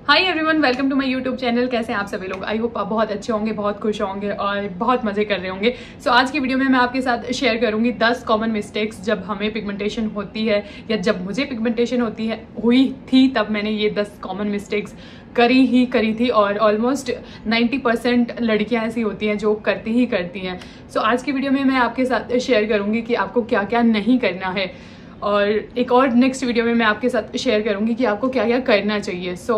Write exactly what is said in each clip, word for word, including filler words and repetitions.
Hi everyone, welcome to my YouTube channel. कैसे हैं आप सभी लोग? आई होप आप बहुत अच्छे होंगे, बहुत खुश होंगे और बहुत मजे कर रहे होंगे। सो so, आज की वीडियो में मैं आपके साथ शेयर करूंगी दस कॉमन मिस्टेक्स जब हमें पिगमेंटेशन होती है या जब मुझे पिगमेंटेशन होती है हुई थी तब मैंने ये दस कॉमन मिस्टेक्स करी ही करी थी और ऑलमोस्ट नाइन्टी परसेंट लड़कियां ऐसी होती हैं जो करती ही करती हैं। सो so, आज की वीडियो में मैं आपके साथ शेयर करूंगी कि आपको क्या क्या नहीं करना है और एक और नेक्स्ट वीडियो में मैं आपके साथ शेयर करूंगी कि आपको क्या क्या करना चाहिए। सो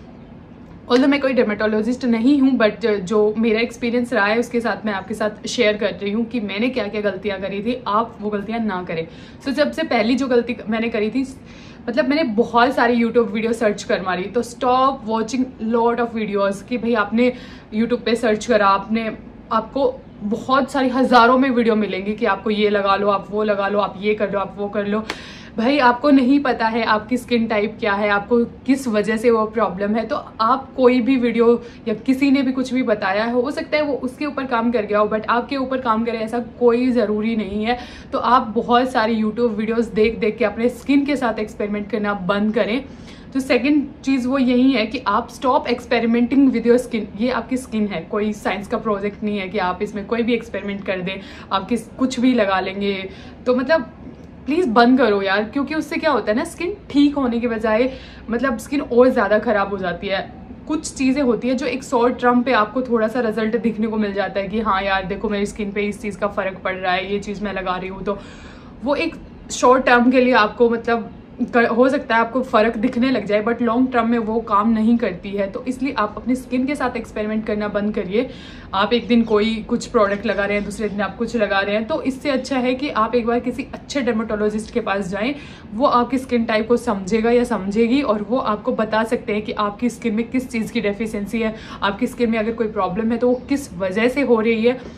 ऑल्दो मैं कोई डर्मेटोलॉजिस्ट नहीं हूँ, बट जो मेरा एक्सपीरियंस रहा है उसके साथ मैं आपके साथ शेयर कर रही हूँ कि मैंने क्या क्या गलतियाँ करी थी, आप वो गलतियाँ ना करें। सो so, सबसे पहली जो गलती मैंने करी थी, मतलब मैंने बहुत सारी यूट्यूब वीडियो सर्च कर मारी। तो stop watching lot of videos कि भाई आपने यूट्यूब पे सर्च करा, आपने आपको बहुत सारी हज़ारों में वीडियो मिलेंगी कि आपको ये लगा लो, आप वो लगा लो, आप ये कर लो, आप वो कर लो। भाई आपको नहीं पता है आपकी स्किन टाइप क्या है, आपको किस वजह से वो प्रॉब्लम है। तो आप कोई भी वीडियो या किसी ने भी कुछ भी बताया है, हो सकता है वो उसके ऊपर काम कर गया हो, बट आपके ऊपर काम करे ऐसा कोई ज़रूरी नहीं है। तो आप बहुत सारी यूट्यूब वीडियोस देख देख के अपने स्किन के साथ एक्सपेरिमेंट करना बंद करें। तो सेकंड चीज़ वो यही है कि आप stop experimenting with your skin. ये आपकी स्किन है, कोई साइंस का प्रोजेक्ट नहीं है कि आप इसमें कोई भी एक्सपेरिमेंट कर दें, आप किस कुछ भी लगा लेंगे। तो मतलब प्लीज़ बंद करो यार, क्योंकि उससे क्या होता है ना, स्किन ठीक होने के बजाय मतलब स्किन और ज़्यादा ख़राब हो जाती है। कुछ चीज़ें होती है जो एक शॉर्ट टर्म पे आपको थोड़ा सा रिजल्ट दिखने को मिल जाता है कि हाँ यार देखो मेरी स्किन पे इस चीज़ का फ़र्क पड़ रहा है, ये चीज़ मैं लगा रही हूँ। तो वो एक शॉर्ट टर्म के लिए आपको मतलब कर, हो सकता है आपको फ़र्क दिखने लग जाए, बट लॉन्ग टर्म में वो काम नहीं करती है। तो इसलिए आप अपनी स्किन के साथ एक्सपेरिमेंट करना बंद करिए। आप एक दिन कोई कुछ प्रोडक्ट लगा रहे हैं, दूसरे दिन आप कुछ लगा रहे हैं, तो इससे अच्छा है कि आप एक बार किसी अच्छे डर्मेटोलॉजिस्ट के पास जाएं। वो आपकी स्किन टाइप को समझेगा या समझेगी और वो आपको बता सकते हैं कि आपकी स्किन में किस चीज़ की डेफिशिएंसी है, आपकी स्किन में अगर कोई प्रॉब्लम है तो वो किस वजह से हो रही है।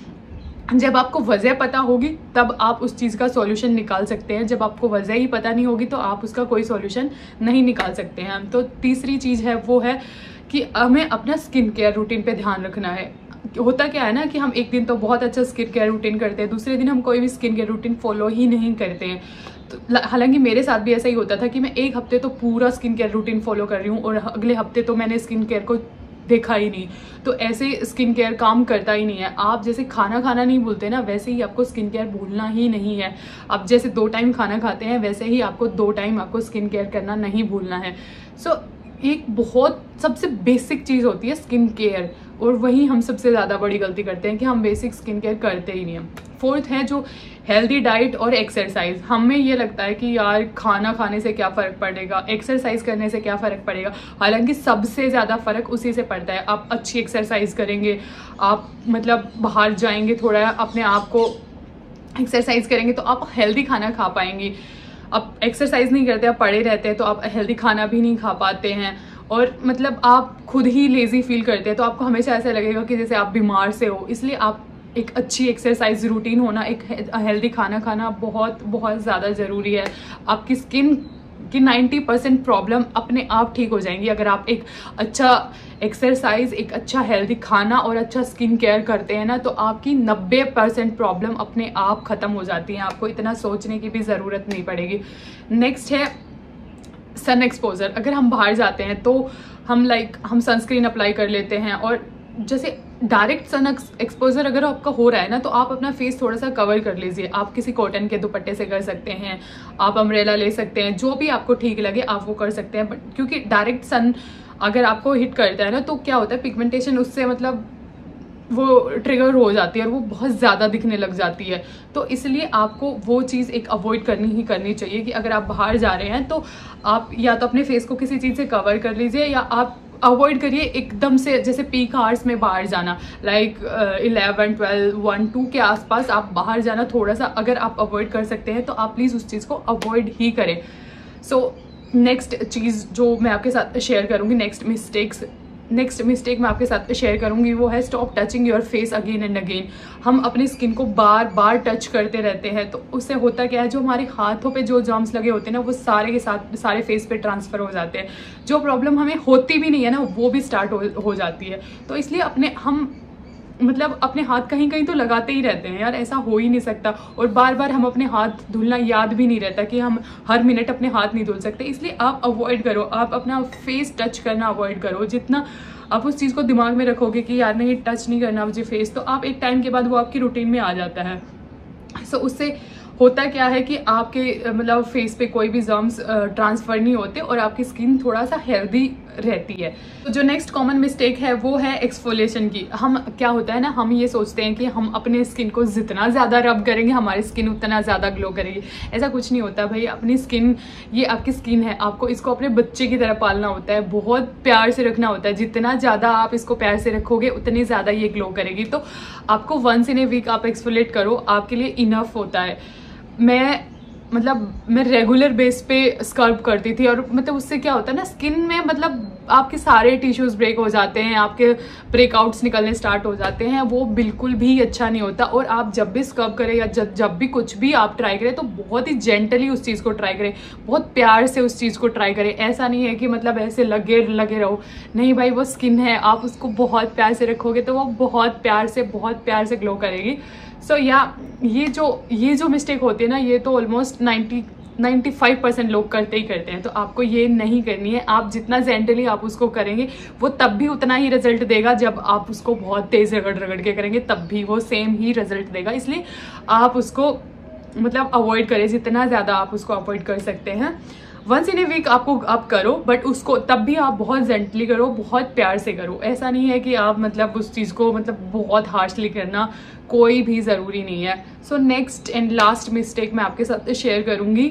जब आपको वजह पता होगी तब आप उस चीज़ का सॉल्यूशन निकाल सकते हैं। जब आपको वजह ही पता नहीं होगी तो आप उसका कोई सॉल्यूशन नहीं निकाल सकते हैं। तो तीसरी चीज़ है वो है कि हमें अपना स्किन केयर रूटीन पे ध्यान रखना है। होता क्या है ना कि हम एक दिन तो बहुत अच्छा स्किन केयर रूटीन करते हैं, दूसरे दिन हम कोई भी स्किन केयर रूटीन फॉलो ही नहीं करते हैं। तो हालांकि मेरे साथ भी ऐसा ही होता था कि मैं एक हफ्ते तो पूरा स्किन केयर रूटीन फॉलो कर रही हूँ और अगले हफ्ते तो मैंने स्किन केयर को देखा ही नहीं। तो ऐसे स्किन केयर काम करता ही नहीं है। आप जैसे खाना खाना नहीं भूलते ना, वैसे ही आपको स्किन केयर भूलना ही नहीं है। आप जैसे दो टाइम खाना खाते हैं वैसे ही आपको दो टाइम आपको स्किन केयर करना नहीं भूलना है। सो so, एक बहुत सबसे बेसिक चीज़ होती है स्किन केयर, और वही हम सबसे ज़्यादा बड़ी गलती करते हैं कि हम बेसिक स्किन केयर करते ही नहीं हैं। फोर्थ है जो हेल्दी डाइट और एक्सरसाइज। हमें ये लगता है कि यार खाना खाने से क्या फ़र्क पड़ेगा, एक्सरसाइज करने से क्या फ़र्क पड़ेगा। हालांकि सबसे ज़्यादा फ़र्क उसी से पड़ता है। आप अच्छी एक्सरसाइज करेंगे, आप मतलब बाहर जाएंगे, थोड़ा अपने आप को एक्सरसाइज करेंगे तो आप हेल्दी खाना खा पाएंगे। आप एक्सरसाइज नहीं करते, आप पड़े रहते हैं तो आप हेल्दी खाना भी नहीं खा पाते हैं और मतलब आप खुद ही लेज़ी फील करते हैं। तो आपको हमेशा ऐसा लगेगा कि जैसे आप बीमार से हो। इसलिए आप एक अच्छी एक्सरसाइज रूटीन होना, एक हेल्दी खाना खाना बहुत बहुत ज़्यादा ज़रूरी है। आपकी स्किन की नाइन्टी परसेंट प्रॉब्लम अपने आप ठीक हो जाएंगी अगर आप एक अच्छा एक्सरसाइज, एक अच्छा हेल्दी खाना और अच्छा स्किन केयर करते हैं ना, तो आपकी नब्बे परसेंट प्रॉब्लम अपने आप ख़त्म हो जाती हैं। आपको इतना सोचने की भी ज़रूरत नहीं पड़ेगी। नेक्स्ट है सन एक्सपोजर। अगर हम बाहर जाते हैं तो हम लाइक हम सनस्क्रीन अप्लाई कर लेते हैं, और जैसे डायरेक्ट सन एक्सपोजर अगर आपका हो रहा है ना तो आप अपना फेस थोड़ा सा कवर कर लीजिए। आप किसी कॉटन के दुपट्टे से कर सकते हैं, आप अम्ब्रेला ले सकते हैं, जो भी आपको ठीक लगे आप वो कर सकते हैं। बट क्योंकि डायरेक्ट सन अगर आपको हिट करता है ना तो क्या होता है, पिगमेंटेशन उससे मतलब वो ट्रिगर हो जाती है और वो बहुत ज़्यादा दिखने लग जाती है। तो इसलिए आपको वो चीज़ एक अवॉइड करनी ही करनी चाहिए कि अगर आप बाहर जा रहे हैं तो आप या तो अपने फेस को किसी चीज़ से कवर कर लीजिए, या आप अवॉइड करिए एकदम से जैसे पीक आवर्स में बाहर जाना, like eleven twelve one two के आसपास आप बाहर जाना थोड़ा सा अगर आप अवॉइड कर सकते हैं तो आप प्लीज़ उस चीज़ को अवॉइड ही करें। सो नेक्स्ट चीज़ जो मैं आपके साथ शेयर करूँगी, नेक्स्ट मिस्टेक्स नेक्स्ट मिस्टेक मैं आपके साथ शेयर करूंगी वो है stop touching your face again and again. हम अपनी स्किन को बार बार टच करते रहते हैं तो उससे होता क्या है, जो हमारे हाथों पे जो जर्म्स लगे होते हैं ना वो सारे के साथ सारे फेस पे ट्रांसफ़र हो जाते हैं। जो प्रॉब्लम हमें होती भी नहीं है ना वो भी स्टार्ट हो, हो जाती है। तो इसलिए अपने हम मतलब अपने हाथ कहीं कहीं तो लगाते ही रहते हैं यार, ऐसा हो ही नहीं सकता। और बार बार हम अपने हाथ धुलना याद भी नहीं रहता कि हम हर मिनट अपने हाथ नहीं धुल सकते, इसलिए आप अवॉइड करो, आप अपना फेस टच करना अवॉइड करो। जितना आप उस चीज़ को दिमाग में रखोगे कि यार नहीं टच नहीं करना मुझे फेस, तो आप एक टाइम के बाद वो आपकी रूटीन में आ जाता है। सो so, उससे होता क्या है कि आपके मतलब फेस पे कोई भी जर्म्स ट्रांसफर नहीं होते और आपकी स्किन थोड़ा सा हेल्दी रहती है। तो जो नेक्स्ट कॉमन मिस्टेक है वो है एक्सफोलिएशन की। हम क्या होता है ना, हम ये सोचते हैं कि हम अपने स्किन को जितना ज़्यादा रब करेंगे हमारी स्किन उतना ज़्यादा ग्लो करेगी। ऐसा कुछ नहीं होता भाई। अपनी स्किन, ये आपकी स्किन है, आपको इसको अपने बच्चे की तरह पालना होता है, बहुत प्यार से रखना होता है। जितना ज़्यादा आप इसको प्यार से रखोगे उतनी ज़्यादा ये ग्लो करेगी। तो आपको वंस इन ए वीक आप एक्सफोलिएट करो, आपके लिए इनफ होता है। मैं मतलब मैं रेगुलर बेस पे स्क्रब करती थी और मतलब उससे क्या होता है ना, स्किन में मतलब आपके सारे टिश्यूज ब्रेक हो जाते हैं, आपके ब्रेकआउट्स निकलने स्टार्ट हो जाते हैं, वो बिल्कुल भी अच्छा नहीं होता। और आप जब भी स्क्रब करें या जब जब भी कुछ भी आप ट्राई करें तो बहुत ही जेंटली उस चीज़ को ट्राई करें, बहुत प्यार से उस चीज़ को ट्राई करें। ऐसा नहीं है कि मतलब ऐसे लगे लगे रहो, नहीं भाई, वो स्किन है, आप उसको बहुत प्यार से रखोगे तो वो बहुत प्यार से बहुत प्यार से ग्लो करेगी। सो so, या ये जो ये जो मिस्टेक होती है ना, ये तो almost ninety ninety five percent लोग करते ही करते हैं। तो आपको ये नहीं करनी है। आप जितना जेंटली आप उसको करेंगे वो तब भी उतना ही रिजल्ट देगा, जब आप उसको बहुत तेज़ रगड़ रगड़ के करेंगे तब भी वो सेम ही रिजल्ट देगा। इसलिए आप उसको मतलब अवॉइड करें, जितना ज़्यादा आप उसको अवॉइड कर सकते हैं। वंस इन ए वीक आपको आप करो, बट उसको तब भी आप बहुत जेंटली करो, बहुत प्यार से करो। ऐसा नहीं है कि आप मतलब उस चीज़ को मतलब बहुत हार्शली करना कोई भी ज़रूरी नहीं है। So next and last mistake मैं आपके साथ शेयर करूँगी,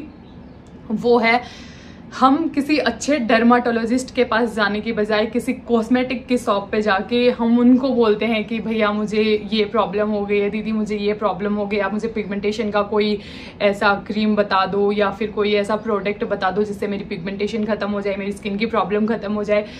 वो है हम किसी अच्छे डर्माटोलॉजिस्ट के पास जाने की बजाय किसी कॉस्मेटिक की शॉप पे जाके हम उनको बोलते हैं कि भैया मुझे ये प्रॉब्लम हो गई है, दीदी मुझे ये प्रॉब्लम हो गई, आप मुझे पिगमेंटेशन का कोई ऐसा क्रीम बता दो या फिर कोई ऐसा प्रोडक्ट बता दो जिससे मेरी पिगमेंटेशन ख़त्म हो जाए, मेरी स्किन की प्रॉब्लम ख़त्म हो जाए।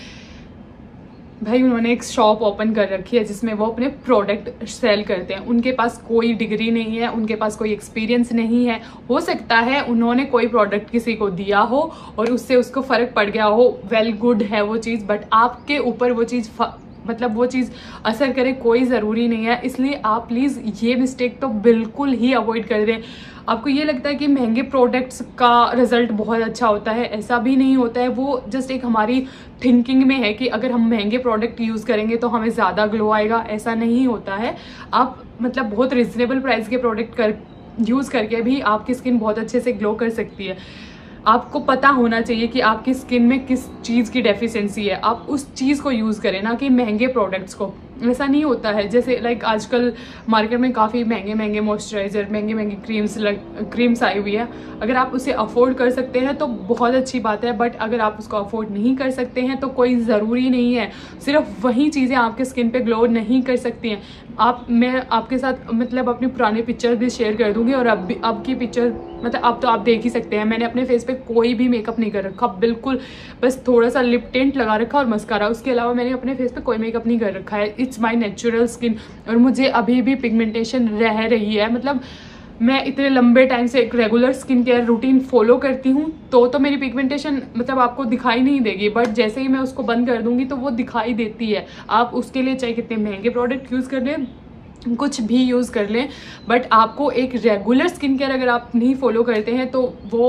भाई उन्होंने एक शॉप ओपन कर रखी है जिसमें वो अपने प्रोडक्ट सेल करते हैं। उनके पास कोई डिग्री नहीं है, उनके पास कोई एक्सपीरियंस नहीं है। हो सकता है उन्होंने कोई प्रोडक्ट किसी को दिया हो और उससे उसको फ़र्क पड़ गया हो, वेल गुड है वो चीज़, बट आपके ऊपर वो चीज़ मतलब वो चीज़ असर करे कोई ज़रूरी नहीं है। इसलिए आप प्लीज़ ये मिस्टेक तो बिल्कुल ही अवॉइड कर दें। आपको ये लगता है कि महंगे प्रोडक्ट्स का रिजल्ट बहुत अच्छा होता है, ऐसा भी नहीं होता है। वो जस्ट एक हमारी थिंकिंग में है कि अगर हम महंगे प्रोडक्ट यूज़ करेंगे तो हमें ज़्यादा ग्लो आएगा, ऐसा नहीं होता है। आप मतलब बहुत रिजनेबल प्राइस के प्रोडक्ट कर यूज़ करके भी आपकी स्किन बहुत अच्छे से ग्लो कर सकती है। आपको पता होना चाहिए कि आपकी स्किन में किस चीज़ की डेफिशिएंसी है, आप उस चीज़ को यूज़ करें, ना कि महंगे प्रोडक्ट्स को। ऐसा नहीं होता है। जैसे लाइक आजकल मार्केट में काफ़ी महंगे महंगे मॉइस्चराइज़र, महंगे महंगे क्रीम्स क्रीम्स आई हुई है। अगर आप उसे अफोर्ड कर सकते हैं तो बहुत अच्छी बात है, बट अगर आप उसको अफोर्ड नहीं कर सकते हैं तो कोई ज़रूरी नहीं है। सिर्फ वही चीज़ें आपके स्किन पे ग्लो नहीं कर सकती हैं। आप मैं आपके साथ मतलब अपनी पुरानी पिक्चर भी शेयर कर दूँगी और अब भी अब की पिक्चर मतलब अब तो आप देख ही सकते हैं। मैंने अपने फेस पे कोई भी मेकअप नहीं कर रखा, बिल्कुल बस थोड़ा सा लिप टिंट लगा रखा और मस्कारा, उसके अलावा मैंने अपने फेस पे कोई मेकअप नहीं कर रखा है। इट्स माय नेचुरल स्किन और मुझे अभी भी पिगमेंटेशन रह रही है। मतलब मैं इतने लंबे टाइम से एक regular skin care routine follow करती हूँ तो तो मेरी पिगमेंटेशन मतलब आपको दिखाई नहीं देगी, बट जैसे ही मैं उसको बंद कर दूंगी तो वो दिखाई देती है। आप उसके लिए चाहे कितने महंगे प्रोडक्ट यूज़ कर लें, कुछ भी यूज़ कर लें, बट आपको एक रेगुलर स्किन केयर अगर आप नहीं फॉलो करते हैं तो वो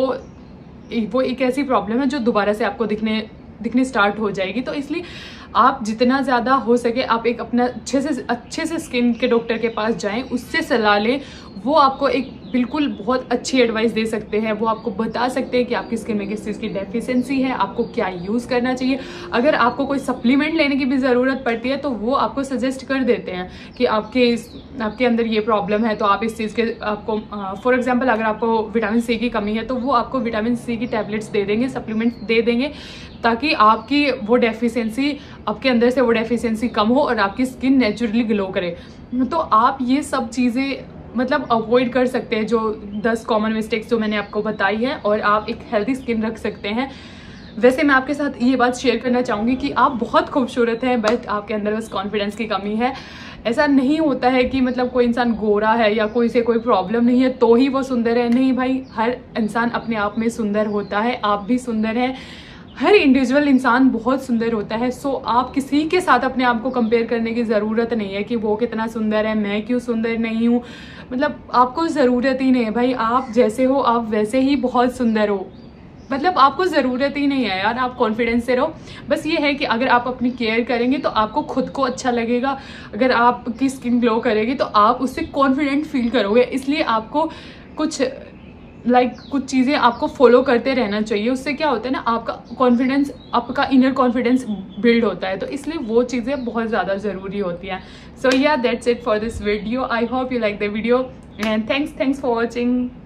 वो एक ऐसी प्रॉब्लम है जो दोबारा से आपको दिखने दिखनी स्टार्ट हो जाएगी। तो इसलिए आप जितना ज़्यादा हो सके आप एक अपना अच्छे से अच्छे से स्किन के डॉक्टर के पास जाएं, उससे सलाह लें। वो आपको एक बिल्कुल बहुत अच्छी एडवाइस दे सकते हैं। वो आपको बता सकते हैं कि आपकी स्किन में किस चीज़ की डेफिशिएंसी है, आपको क्या यूज़ करना चाहिए। अगर आपको कोई सप्लीमेंट लेने की भी ज़रूरत पड़ती है तो वो आपको सजेस्ट कर देते हैं कि आपके आपके अंदर ये प्रॉब्लम है तो आप इस चीज़ के आपको फॉर एग्जांपल अगर आपको विटामिन सी की कमी है तो वो आपको विटामिन सी की टैबलेट्स दे देंगे, सप्लीमेंट्स दे देंगे, ताकि आपकी वो डेफिशिएंसी आपके अंदर से वो डेफिशिएंसी कम हो और आपकी स्किन नेचुरली ग्लो करे। तो आप ये सब चीज़ें मतलब अवॉइड कर सकते हैं, जो दस कॉमन मिस्टेक्स जो मैंने आपको बताई है, और आप एक हेल्दी स्किन रख सकते हैं। वैसे मैं आपके साथ ये बात शेयर करना चाहूँगी कि आप बहुत खूबसूरत हैं, बट आपके अंदर बस कॉन्फिडेंस की कमी है। ऐसा नहीं होता है कि मतलब कोई इंसान गोरा है या कोई से कोई प्रॉब्लम नहीं है तो ही वो सुंदर है। नहीं भाई, हर इंसान अपने आप में सुंदर होता है, आप भी सुंदर हैं। हर इंडिविजुअल इंसान बहुत सुंदर होता है। सो आप किसी के साथ अपने आप को कंपेयर करने की ज़रूरत नहीं है कि वो कितना सुंदर है, मैं क्यों सुंदर नहीं हूँ। मतलब आपको ज़रूरत ही नहीं है भाई, आप जैसे हो आप वैसे ही बहुत सुंदर हो। मतलब आपको ज़रूरत ही नहीं है यार, आप कॉन्फिडेंस से रहो। बस ये है कि अगर आप अपनी केयर करेंगे तो आपको खुद को अच्छा लगेगा। अगर आपकी स्किन ग्लो करेगी तो आप उससे कॉन्फिडेंट फील करोगे। इसलिए आपको कुछ लाइक like, कुछ चीज़ें आपको फॉलो करते रहना चाहिए। उससे क्या होता है ना, आपका कॉन्फिडेंस, आपका इनर कॉन्फिडेंस बिल्ड होता है। तो इसलिए वो चीज़ें बहुत ज़्यादा ज़रूरी होती हैं। So yeah that's it for this video. I hope you like the video and thanks thanks for watching.